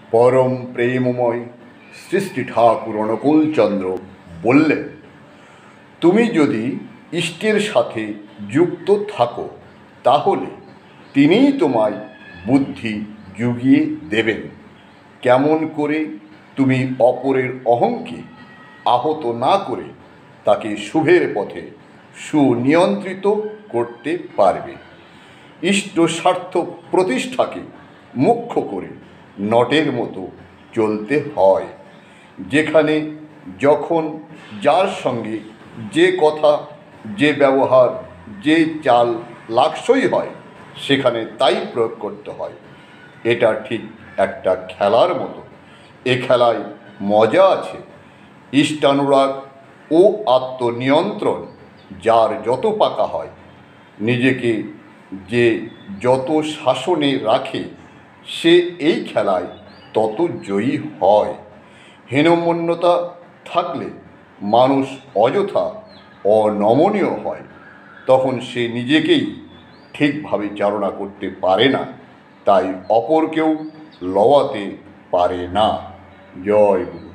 পরম প্রেমময় সৃষ্টি ঠাকুর অনুকূলচন্দ্র বললেন, তুমি যদি ইষ্টের সাথে যুক্ত থাকো তাহলে তিনিই তোমায় বুদ্ধি জুগিয়ে দেবেন কেমন করে তুমি অপরের অহংকে আহত না করে তাকে শুভের পথে সুনিয়ন্ত্রিত করতে পারবে। ইষ্ট স্বার্থ প্রতিষ্ঠাকে মুখ্য করে নটের মতো চলতে হয়। যেখানে যখন যার সঙ্গে যে কথা, যে ব্যবহার, যে চাল লাগসই হয় সেখানে তাই প্রয়োগ করতে হয়। এটা ঠিক একটা খেলার মতো। এ খেলায় মজা আছে। ইষ্টানুরাগ ও আত্মনিয়ন্ত্রণ যার যত পাকা হয়, নিজেকে যে যত শাসনে রাখে, সে এই খেলায় তত জয়ী হয়। হীনমন্যতা থাকলে মানুষ অযথা অনমনীয় হয়, তখন সে নিজেকেই ঠিকভাবে চালনা করতে পারে না, তাই অপরকেও লওয়াতে পারে না। জয় গুরু।